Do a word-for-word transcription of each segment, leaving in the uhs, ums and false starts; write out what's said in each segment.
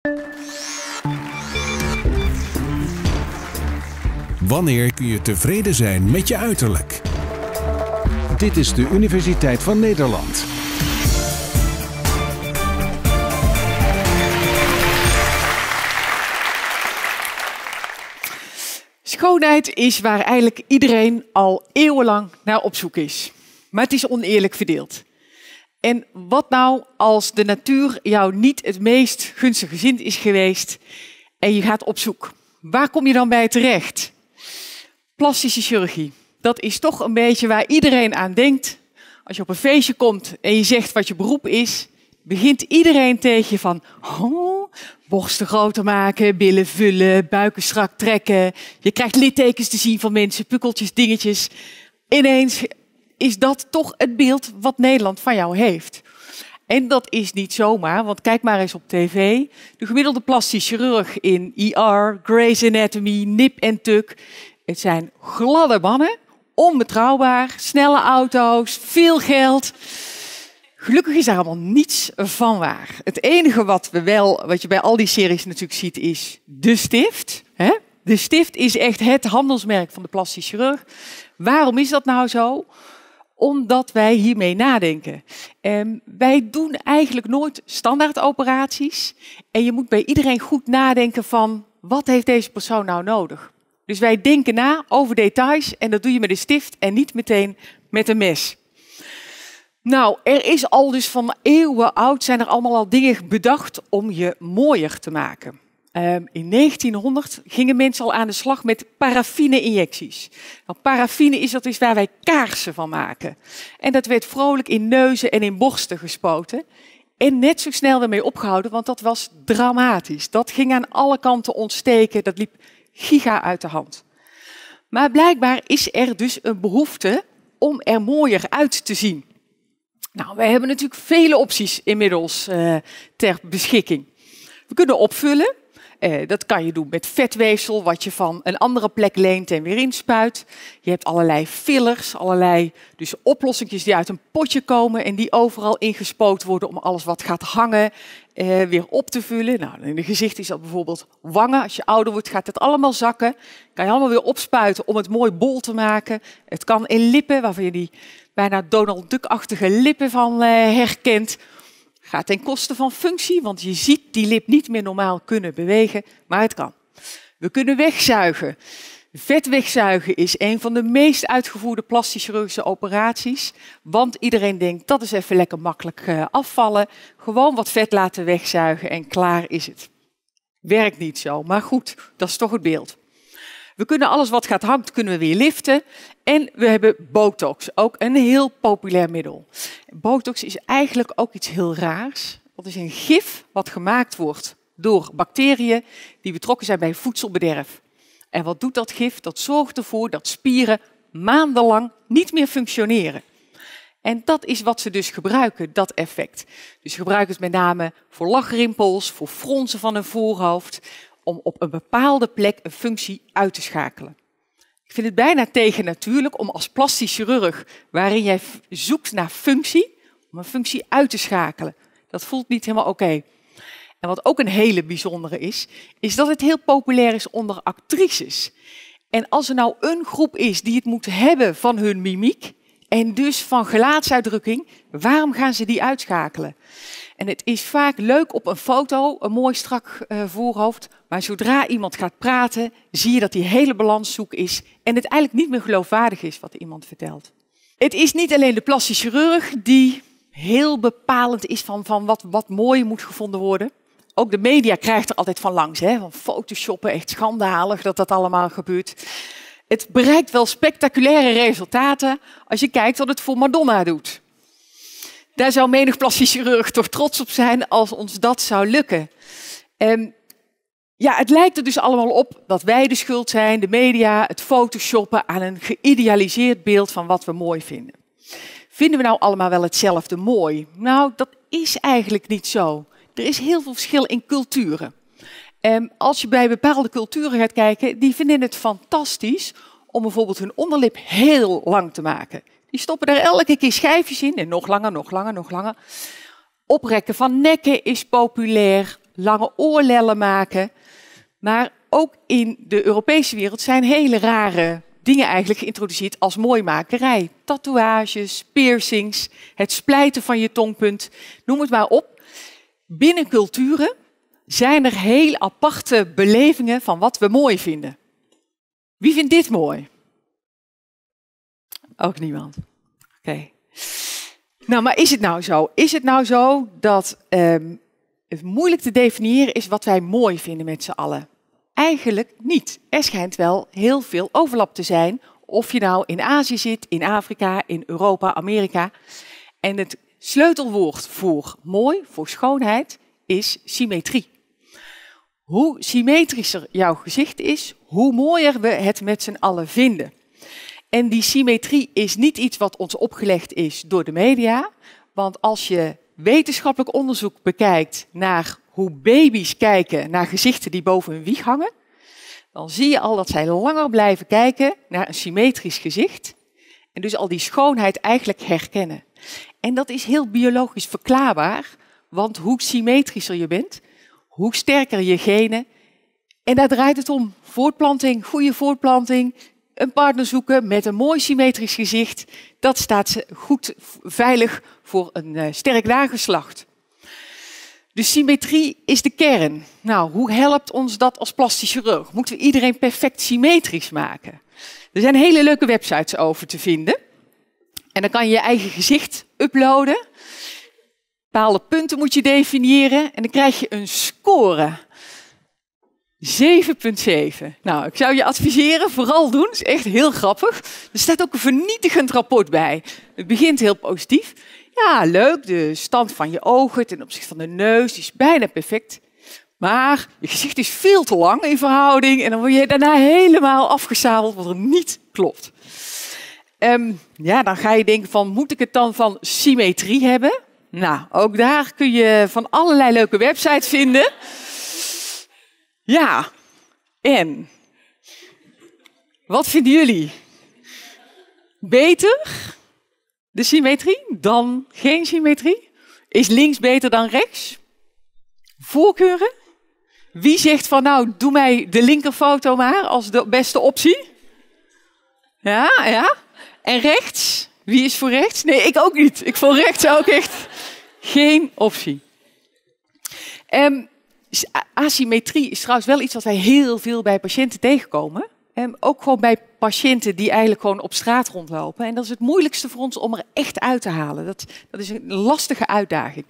Wanneer kun je tevreden zijn met je uiterlijk? Dit is de Universiteit van Nederland. Schoonheid is waar eigenlijk iedereen al eeuwenlang naar op zoek is. Maar het is oneerlijk verdeeld. En wat nou als de natuur jou niet het meest gunstig gezind is geweest en je gaat op zoek? Waar kom je dan bij terecht? Plastische chirurgie. Dat is toch een beetje waar iedereen aan denkt. Als je op een feestje komt en je zegt wat je beroep is, begint iedereen tegen je van oh, borsten groter maken, billen vullen, buiken strak trekken. Je krijgt littekens te zien van mensen, pukkeltjes, dingetjes. Ineens is dat toch het beeld wat Nederland van jou heeft. En dat is niet zomaar, want kijk maar eens op tv. De gemiddelde plastisch chirurg in E R, Grey's Anatomy, nip en tuk. Het zijn gladde mannen, onbetrouwbaar, snelle auto's, veel geld. Gelukkig is daar allemaal niets van waar. Het enige wat, we wel, wat je bij al die series natuurlijk ziet is de stift. Hè? De stift is echt het handelsmerk van de plastisch chirurg. Waarom is dat nou zo? Omdat wij hiermee nadenken. Um, wij doen eigenlijk nooit standaard operaties. En je moet bij iedereen goed nadenken van wat heeft deze persoon nou nodig? Dus wij denken na over details en dat doe je met een stift en niet meteen met een mes. Nou, er is al dus van eeuwen oud zijn er allemaal al dingen bedacht om je mooier te maken. Um, in negentienhonderd gingen mensen al aan de slag met paraffine-injecties. Nou, paraffine is dat is waar wij kaarsen van maken. En dat werd vrolijk in neuzen en in borsten gespoten. En net zo snel ermee opgehouden, want dat was dramatisch. Dat ging aan alle kanten ontsteken, dat liep giga uit de hand. Maar blijkbaar is er dus een behoefte om er mooier uit te zien. Nou, wij hebben natuurlijk vele opties inmiddels uh, ter beschikking. We kunnen opvullen. Uh, dat kan je doen met vetweefsel, wat je van een andere plek leent en weer inspuit. Je hebt allerlei fillers, allerlei dus oplossingjes die uit een potje komen en die overal ingespoot worden om alles wat gaat hangen uh, weer op te vullen. Nou, in het gezicht is dat bijvoorbeeld wangen. Als je ouder wordt gaat het allemaal zakken. Kan je allemaal weer opspuiten om het mooi bol te maken. Het kan in lippen, waarvan je die bijna Donald Duck-achtige lippen van uh, herkent. Gaat ten koste van functie, want je ziet die lip niet meer normaal kunnen bewegen, maar het kan. We kunnen wegzuigen. Vet wegzuigen is een van de meest uitgevoerde plastisch chirurgische operaties, want iedereen denkt dat is even lekker makkelijk uh, afvallen. Gewoon wat vet laten wegzuigen en klaar is het. Werkt niet zo, maar goed, dat is toch het beeld. We kunnen alles wat gaat hangt, kunnen we weer liften. En we hebben botox, ook een heel populair middel. Botox is eigenlijk ook iets heel raars. Dat is een gif wat gemaakt wordt door bacteriën die betrokken zijn bij voedselbederf. En wat doet dat gif? Dat zorgt ervoor dat spieren maandenlang niet meer functioneren. En dat is wat ze dus gebruiken, dat effect. Dus ze gebruiken het met name voor lachrimpels, voor fronsen van een voorhoofd, om op een bepaalde plek een functie uit te schakelen. Ik vind het bijna tegennatuurlijk om als plastisch chirurg, waarin jij zoekt naar functie, om een functie uit te schakelen. Dat voelt niet helemaal oké. Okay. En wat ook een hele bijzondere is, is dat het heel populair is onder actrices. En als er nou een groep is die het moet hebben van hun mimiek en dus van gelaatsuitdrukking, waarom gaan ze die uitschakelen? En het is vaak leuk op een foto, een mooi strak uh, voorhoofd, maar zodra iemand gaat praten, zie je dat die hele balans zoek is en het eigenlijk niet meer geloofwaardig is wat iemand vertelt. Het is niet alleen de plastisch chirurg die heel bepalend is van, van wat, wat mooi moet gevonden worden. Ook de media krijgt er altijd van langs, hè? Van photoshoppen, echt schandalig dat dat allemaal gebeurt. Het bereikt wel spectaculaire resultaten als je kijkt wat het voor Madonna doet. Daar zou menig plastisch chirurg toch trots op zijn als ons dat zou lukken. Um, ja, het lijkt er dus allemaal op dat wij de schuld zijn, de media, het photoshoppen aan een geïdealiseerd beeld van wat we mooi vinden. Vinden we nou allemaal wel hetzelfde mooi? Nou, dat is eigenlijk niet zo. Er is heel veel verschil in culturen. Um, als je bij bepaalde culturen gaat kijken, die vinden het fantastisch om bijvoorbeeld hun onderlip heel lang te maken. Die stoppen daar elke keer schijfjes in en nog langer, nog langer, nog langer. Oprekken van nekken is populair. lange oorlellen maken. Maar ook in de Europese wereld zijn hele rare dingen eigenlijk geïntroduceerd als mooimakerij. Tatoeages, piercings, het splijten van je tongpunt, noem het maar op. Binnen culturen zijn er heel aparte belevingen van wat we mooi vinden. Wie vindt dit mooi? Ook niemand. Oké. Okay. Nou, maar is het nou zo? Is het nou zo dat um, het moeilijk te definiëren is wat wij mooi vinden met z'n allen? Eigenlijk niet. Er schijnt wel heel veel overlap te zijn. Of je nou in Azië zit, in Afrika, in Europa, Amerika. En het sleutelwoord voor mooi, voor schoonheid, is symmetrie. Hoe symmetrischer jouw gezicht is, hoe mooier we het met z'n allen vinden. En die symmetrie is niet iets wat ons opgelegd is door de media. Want als je wetenschappelijk onderzoek bekijkt naar hoe baby's kijken naar gezichten die boven hun wieg hangen, dan zie je al dat zij langer blijven kijken naar een symmetrisch gezicht. En dus al die schoonheid eigenlijk herkennen. En dat is heel biologisch verklaarbaar, want hoe symmetrischer je bent, hoe sterker je genen. En daar draait het om. Voortplanting, goede voortplanting, een partner zoeken met een mooi symmetrisch gezicht. Dat staat goed veilig voor een uh, sterk nageslacht. Dus symmetrie is de kern. Nou, hoe helpt ons dat als plastisch chirurg? Moeten we iedereen perfect symmetrisch maken? Er zijn hele leuke websites over te vinden. En dan kan je je eigen gezicht uploaden. Bepaalde punten moet je definiëren en dan krijg je een score. zeven komma zeven. Nou, ik zou je adviseren, vooral doen. Dat is echt heel grappig. Er staat ook een vernietigend rapport bij. Het begint heel positief. Ja, leuk, de stand van je ogen ten opzichte van de neus is bijna perfect. Maar je gezicht is veel te lang in verhouding en dan word je daarna helemaal afgezadeld wat er niet klopt. Um, ja, dan ga je denken van, moet ik het dan van symmetrie hebben? Nou, ook daar kun je van allerlei leuke websites vinden. Ja, en wat vinden jullie? Beter de symmetrie dan geen symmetrie? Is links beter dan rechts? Voorkeuren? Wie zegt van nou, doe mij de linkerfoto maar als de beste optie? Ja, ja. En rechts? Wie is voor rechts? Nee, ik ook niet. Ik vond rechts ook echt geen optie. Um, asymmetrie is trouwens wel iets wat wij heel veel bij patiënten tegenkomen. Um, ook gewoon bij patiënten die eigenlijk gewoon op straat rondlopen. En dat is het moeilijkste voor ons om er echt uit te halen. Dat, dat is een lastige uitdaging.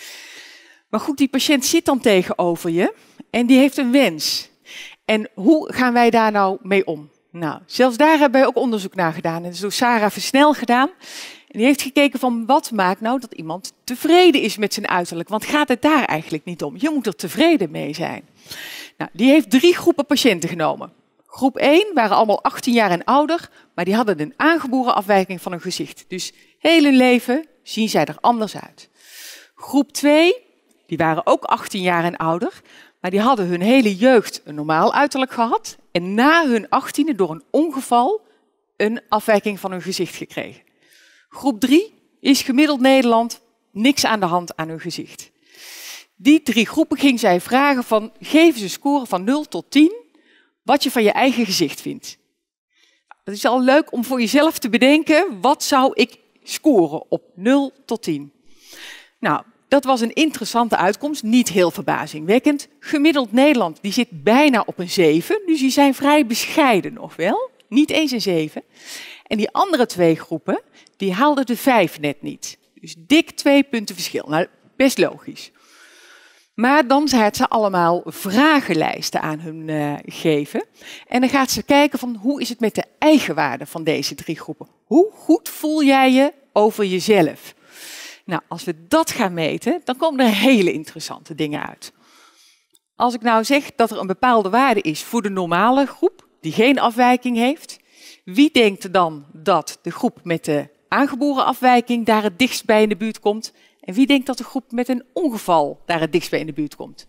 Maar goed, die patiënt zit dan tegenover je en die heeft een wens. En hoe gaan wij daar nou mee om? Nou, zelfs daar hebben wij ook onderzoek naar gedaan. En dat is door Sarah Versnel gedaan. En die heeft gekeken van wat maakt nou dat iemand tevreden is met zijn uiterlijk. Want gaat het daar eigenlijk niet om? Je moet er tevreden mee zijn. Nou, die heeft drie groepen patiënten genomen. Groep één waren allemaal achttien jaar en ouder, maar die hadden een aangeboren afwijking van hun gezicht. Dus heel hun leven zien zij er anders uit. Groep twee, die waren ook achttien jaar en ouder, maar die hadden hun hele jeugd een normaal uiterlijk gehad. En na hun achttiende door een ongeval een afwijking van hun gezicht gekregen. Groep drie is gemiddeld Nederland, niks aan de hand aan hun gezicht. Die drie groepen ging zij vragen van, geef eens een score van nul tot tien, wat je van je eigen gezicht vindt. Het is al leuk om voor jezelf te bedenken, wat zou ik scoren op nul tot tien? Nou, dat was een interessante uitkomst, niet heel verbazingwekkend. Gemiddeld Nederland die zit bijna op een zeven, dus die zijn vrij bescheiden nog wel. Niet eens een zeven. En die andere twee groepen, die haalden de vijf net niet. Dus dik twee punten verschil. Nou, best logisch. Maar dan gaat ze allemaal vragenlijsten aan hun uh, geven. En dan gaat ze kijken van hoe is het met de eigenwaarde van deze drie groepen. Hoe goed voel jij je over jezelf? Nou, als we dat gaan meten, dan komen er hele interessante dingen uit. Als ik nou zeg dat er een bepaalde waarde is voor de normale groep, die geen afwijking heeft, wie denkt dan dat de groep met de aangeboren afwijking daar het dichtst bij in de buurt komt? En wie denkt dat de groep met een ongeval daar het dichtst bij in de buurt komt?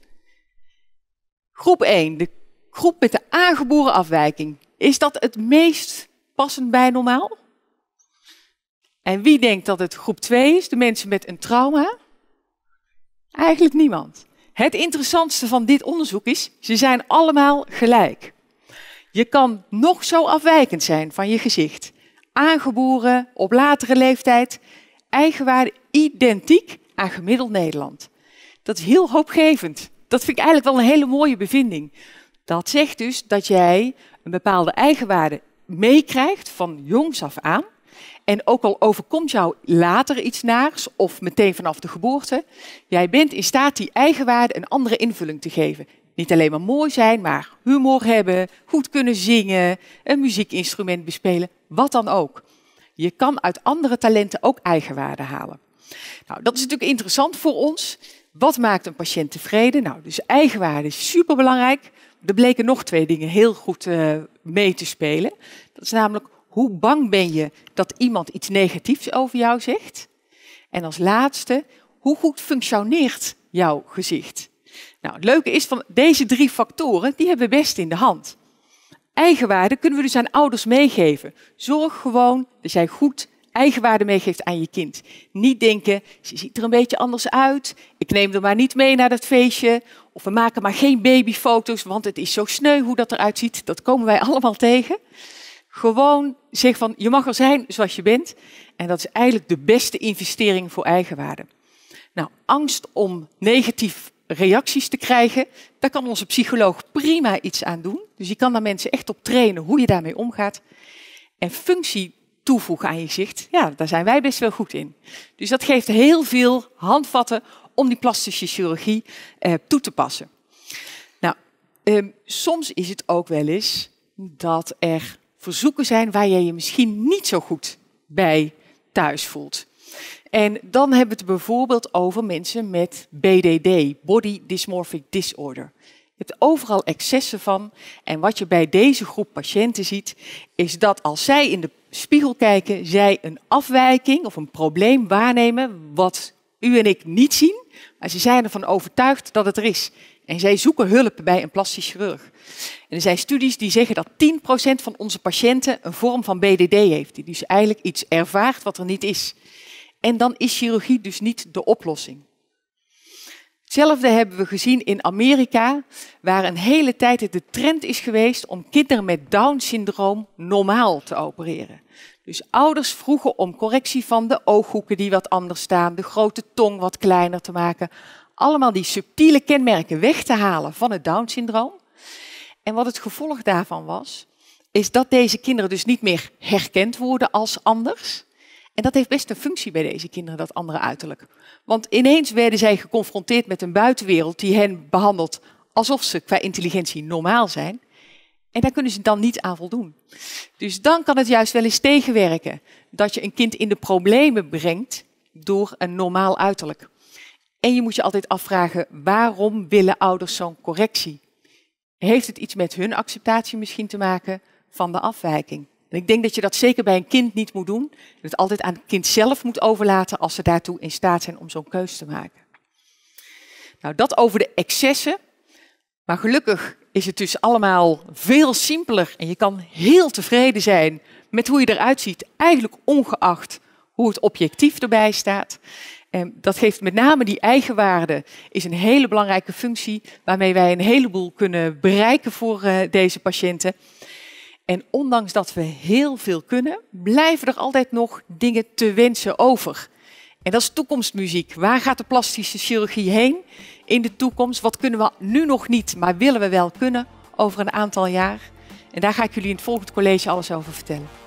Groep één, de groep met de aangeboren afwijking. Is dat het meest passend bij normaal? En wie denkt dat het groep twee is, de mensen met een trauma? Eigenlijk niemand. Het interessantste van dit onderzoek is, ze zijn allemaal gelijk. Je kan nog zo afwijkend zijn van je gezicht. Aangeboren, op latere leeftijd, eigenwaarde identiek aan gemiddeld Nederland. Dat is heel hoopgevend. Dat vind ik eigenlijk wel een hele mooie bevinding. Dat zegt dus dat jij een bepaalde eigenwaarde meekrijgt van jongs af aan. En ook al overkomt jou later iets naars of meteen vanaf de geboorte, jij bent in staat die eigenwaarde een andere invulling te geven. Niet alleen maar mooi zijn, maar humor hebben, goed kunnen zingen, een muziekinstrument bespelen, wat dan ook. Je kan uit andere talenten ook eigenwaarde halen. Nou, dat is natuurlijk interessant voor ons. Wat maakt een patiënt tevreden? Nou, dus eigenwaarde is superbelangrijk. Er bleken nog twee dingen heel goed uh, mee te spelen. Dat is namelijk, hoe bang ben je dat iemand iets negatiefs over jou zegt? En als laatste, hoe goed functioneert jouw gezicht? Nou, het leuke is van deze drie factoren, die hebben we best in de hand. Eigenwaarde kunnen we dus aan ouders meegeven. Zorg gewoon dat jij goed eigenwaarde meegeeft aan je kind. Niet denken, ze ziet er een beetje anders uit. Ik neem er maar niet mee naar dat feestje. Of we maken maar geen babyfoto's, want het is zo sneu hoe dat eruit ziet. Dat komen wij allemaal tegen. Gewoon zeg van, je mag er zijn zoals je bent. En dat is eigenlijk de beste investering voor eigenwaarde. Nou, angst om negatief reacties te krijgen, daar kan onze psycholoog prima iets aan doen. Dus je kan daar mensen echt op trainen hoe je daarmee omgaat. En functie toevoegen aan je gezicht, ja, daar zijn wij best wel goed in. Dus dat geeft heel veel handvatten om die plastische chirurgie eh, toe te passen. Nou, eh, soms is het ook wel eens dat er verzoeken zijn waar je je misschien niet zo goed bij thuis voelt. En dan hebben we het bijvoorbeeld over mensen met B D D, Body Dysmorphic Disorder. Je hebt overal excessen van. En wat je bij deze groep patiënten ziet, is dat als zij in de spiegel kijken, zij een afwijking of een probleem waarnemen wat u en ik niet zien, maar ze zijn ervan overtuigd dat het er is. En zij zoeken hulp bij een plastisch chirurg. En er zijn studies die zeggen dat tien procent van onze patiënten een vorm van B D D heeft, die dus eigenlijk iets ervaart wat er niet is. En dan is chirurgie dus niet de oplossing. Hetzelfde hebben we gezien in Amerika, waar een hele tijd het de trend is geweest om kinderen met Down-syndroom normaal te opereren. Dus ouders vroegen om correctie van de ooghoeken die wat anders staan, de grote tong wat kleiner te maken. Allemaal die subtiele kenmerken weg te halen van het Down-syndroom. En wat het gevolg daarvan was, is dat deze kinderen dus niet meer herkend worden als anders. En dat heeft best een functie bij deze kinderen, dat andere uiterlijk. Want ineens werden zij geconfronteerd met een buitenwereld die hen behandelt alsof ze qua intelligentie normaal zijn. En daar kunnen ze dan niet aan voldoen. Dus dan kan het juist wel eens tegenwerken dat je een kind in de problemen brengt door een normaal uiterlijk. En je moet je altijd afvragen, waarom willen ouders zo'n correctie? Heeft het iets met hun acceptatie misschien te maken van de afwijking? En ik denk dat je dat zeker bij een kind niet moet doen. Je het altijd aan het kind zelf moet overlaten als ze daartoe in staat zijn om zo'n keus te maken. Nou, dat over de excessen. Maar gelukkig is het dus allemaal veel simpeler. En je kan heel tevreden zijn met hoe je eruit ziet. Eigenlijk ongeacht hoe het objectief erbij staat. En dat geeft met name die eigenwaarde, is een hele belangrijke functie waarmee wij een heleboel kunnen bereiken voor uh, deze patiënten. En ondanks dat we heel veel kunnen, blijven er altijd nog dingen te wensen over. En dat is toekomstmuziek. Waar gaat de plastische chirurgie heen in de toekomst? Wat kunnen we nu nog niet, maar willen we wel kunnen over een aantal jaar? En daar ga ik jullie in het volgende college alles over vertellen.